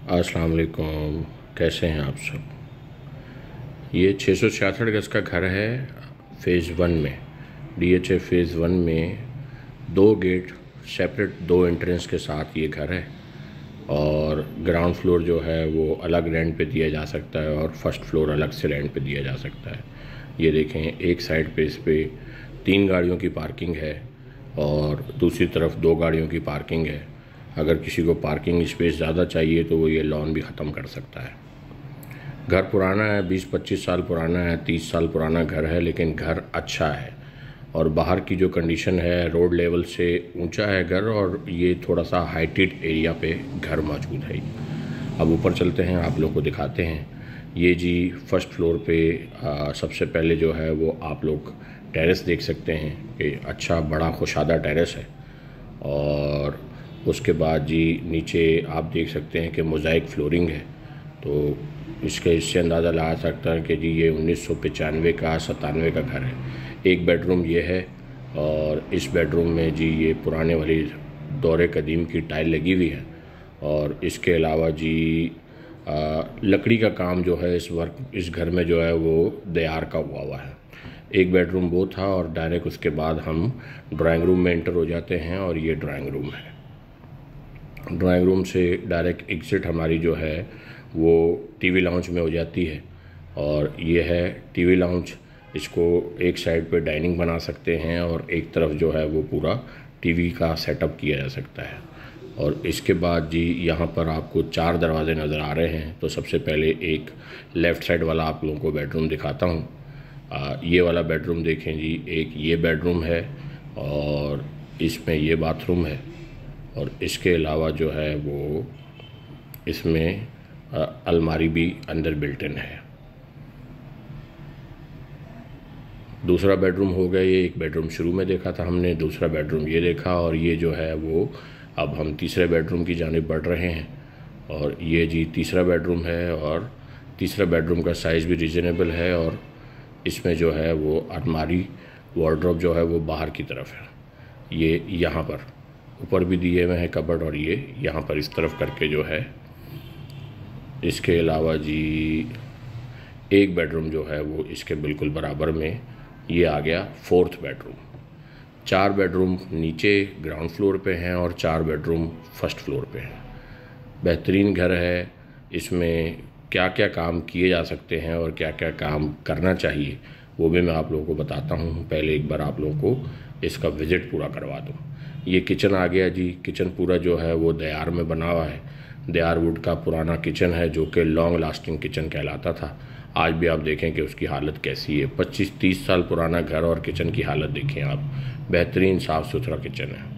अस्सलाम वालेकुम। कैसे हैं आप सब। ये 666 गज़ का घर है फ़ेज़ 1 में। DHA फ़ेज़ 1 में 2 गेट सेपरेट, 2 एंट्रेंस के साथ ये घर है। और ग्राउंड फ्लोर जो है वो अलग रेंट पे दिया जा सकता है और फर्स्ट फ्लोर अलग से रेंट पे दिया जा सकता है। ये देखें, एक साइड पे इस पे 3 गाड़ियों की पार्किंग है और दूसरी तरफ 2 गाड़ियों की पार्किंग है। अगर किसी को पार्किंग स्पेस ज़्यादा चाहिए तो वो ये लॉन भी ख़त्म कर सकता है। घर पुराना है, 20-25 साल पुराना है, 30 साल पुराना घर है, लेकिन घर अच्छा है। और बाहर की जो कंडीशन है, रोड लेवल से ऊंचा है घर और ये थोड़ा सा हाइटेड एरिया पे घर मौजूद है। अब ऊपर चलते हैं, आप लोगों को दिखाते हैं। ये जी फर्स्ट फ्लोर पे सबसे पहले जो है वो आप लोग टेरेस देख सकते हैं कि अच्छा बड़ा खुशादा टेरेस है। और उसके बाद जी नीचे आप देख सकते हैं कि मोज़ाइक फ्लोरिंग है। तो इससे अंदाज़ा लगा सकता है कि जी ये 1995 का 97 का घर है। एक बेडरूम ये है और इस बेडरूम में जी ये पुराने वाली दौरे कदीम की टाइल लगी हुई है। और इसके अलावा जी लकड़ी का काम जो है इस घर में जो है वो दयार का हुआ है। एक बेडरूम वो था और डायरेक्ट उसके बाद हम ड्राइंग रूम में एंटर हो जाते हैं और ये ड्राइंग रूम है। ड्राइंग रूम से डायरेक्ट एग्ज़िट हमारी जो है वो टीवी लाउंज में हो जाती है। और ये है टीवी लाउंज। इसको एक साइड पे डाइनिंग बना सकते हैं और एक तरफ जो है वो पूरा टीवी का सेटअप किया जा सकता है। और इसके बाद जी यहाँ पर आपको 4 दरवाजे नज़र आ रहे हैं। तो सबसे पहले एक लेफ़्ट साइड वाला आप लोगों को बेडरूम दिखाता हूँ। ये वाला बेडरूम देखें जी, एक ये बेडरूम है और इसमें ये बाथरूम है। और इसके अलावा जो है वो इसमें अलमारी भी अंदर बिल्ट इन है। दूसरा बेडरूम हो गया, ये एक बेडरूम शुरू में देखा था हमने, दूसरा बेडरूम ये देखा। और ये जो है वो अब हम तीसरे बेडरूम की जानिब बढ़ रहे हैं। और ये जी तीसरा बेडरूम है और तीसरा बेडरूम का साइज़ भी रीज़नेबल है। और इसमें जो है वो अलमारी वार्डरोब जो है वो बाहर की तरफ है। ये यहाँ पर ऊपर भी दिए हुए हैं कबर्ड और ये यहाँ पर इस तरफ करके जो है। इसके अलावा जी एक बेडरूम जो है वो इसके बिल्कुल बराबर में ये आ गया 4th बेडरूम। 4 बेडरूम नीचे ग्राउंड फ्लोर पे हैं और 4 बेडरूम फर्स्ट फ्लोर पे हैं। बेहतरीन घर है। इसमें क्या क्या काम किए जा सकते हैं और क्या क्या काम करना चाहिए वो भी मैं आप लोगों को बताता हूँ। पहले एक बार आप लोगों को इसका विज़िट पूरा करवा दूँ। ये किचन आ गया जी। किचन पूरा जो है वो दयार में बना हुआ है। दयार वुड का पुराना किचन है जो कि लॉन्ग लास्टिंग किचन कहलाता था। आज भी आप देखें कि उसकी हालत कैसी है। 25-30 साल पुराना घर और किचन की हालत देखें आप। बेहतरीन साफ़ सुथरा किचन है।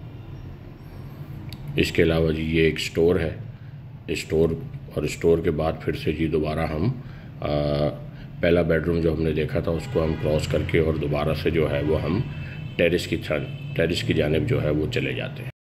इसके अलावा जी ये एक स्टोर है। स्टोर के बाद फिर से जी दोबारा हम पहला बेडरूम जो हमने देखा था उसको हम क्रॉस करके और दोबारा से जो है वो हम टेरेस की जानिब जो है वो चले जाते हैं।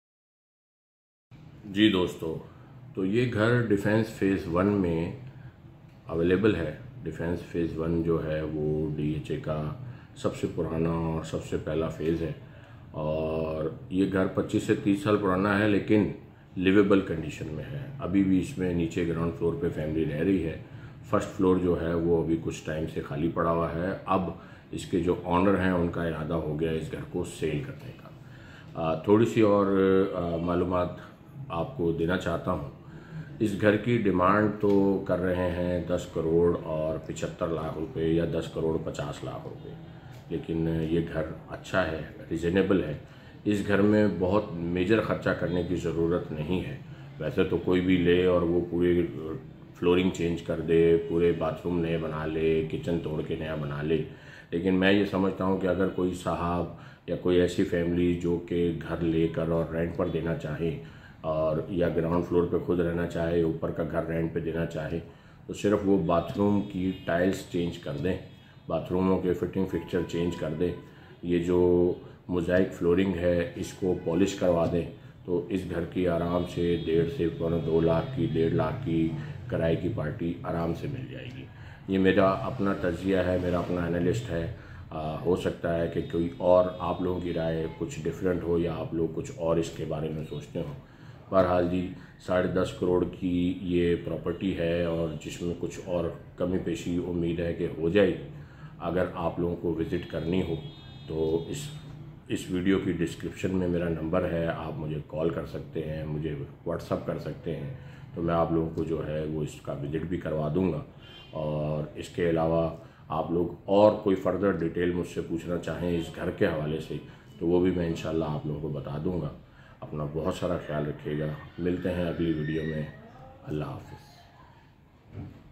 जी दोस्तों, तो ये घर डिफेंस फ़ेज़ 1 में अवेलेबल है। डिफेंस फ़ेज़ 1 जो है वो DHA का सबसे पुराना और सबसे पहला फ़ेज़ है। और ये घर 25 से 30 साल पुराना है लेकिन लिवेबल कंडीशन में है। अभी भी इसमें नीचे ग्राउंड फ्लोर पे फैमिली रह रही है। फर्स्ट फ्लोर जो है वो अभी कुछ टाइम से खाली पड़ा हुआ है। अब इसके जो ऑनर हैं उनका इरादा हो गया इस घर को सेल करने का। थोड़ी सी और मालूमात आपको देना चाहता हूँ। इस घर की डिमांड तो कर रहे हैं 10 करोड़ और 75 लाख रुपए या 10 करोड़ 50 लाख रुपए। लेकिन ये घर अच्छा है, रिजनेबल है। इस घर में बहुत मेजर ख़र्चा करने की ज़रूरत नहीं है। वैसे तो कोई भी ले और वो पूरी फ्लोरिंग चेंज कर दे, पूरे बाथरूम नए बना ले, किचन तोड़ के नया बना ले। लेकिन मैं ये समझता हूँ कि अगर कोई साहब या कोई ऐसी फैमिली जो कि घर लेकर और रेंट पर देना चाहे और या ग्राउंड फ्लोर पे खुद रहना चाहे, ऊपर का घर रेंट पे देना चाहे, तो सिर्फ वो बाथरूम की टाइल्स चेंज कर दें, बाथरूमों के फिटिंग फिक्सचर चेंज कर दें, ये जो मोज़ाइक फ्लोरिंग है इसको पॉलिश करवा दें, तो इस घर की आराम से 1.5 से 2 लाख की 1.5 लाख की किराए की पार्टी आराम से मिल जाएगी। ये मेरा अपना तज्जिया है, मेरा अपना एनालिस्ट है। हो सकता है कि कोई और आप लोगों की राय कुछ डिफरेंट हो या आप लोग कुछ और इसके बारे में सोचते हो। बहरहाल जी 10.5 करोड़ की ये प्रॉपर्टी है और जिसमें कुछ और कमी पेशी उम्मीद है कि हो जाएगी। अगर आप लोगों को विज़िट करनी हो तो इस वीडियो की डिस्क्रिप्शन में मेरा नंबर है, आप मुझे कॉल कर सकते हैं, मुझे व्हाट्सअप कर सकते हैं, तो मैं आप लोगों को जो है वो इसका विज़िट भी करवा दूंगा। और इसके अलावा आप लोग और कोई फर्दर डिटेल मुझसे पूछना चाहें इस घर के हवाले से तो वो भी मैं इंशाल्लाह आप लोगों को बता दूंगा। अपना बहुत सारा ख्याल रखिएगा। मिलते हैं अगली वीडियो में। अल्लाह हाफ़िज़।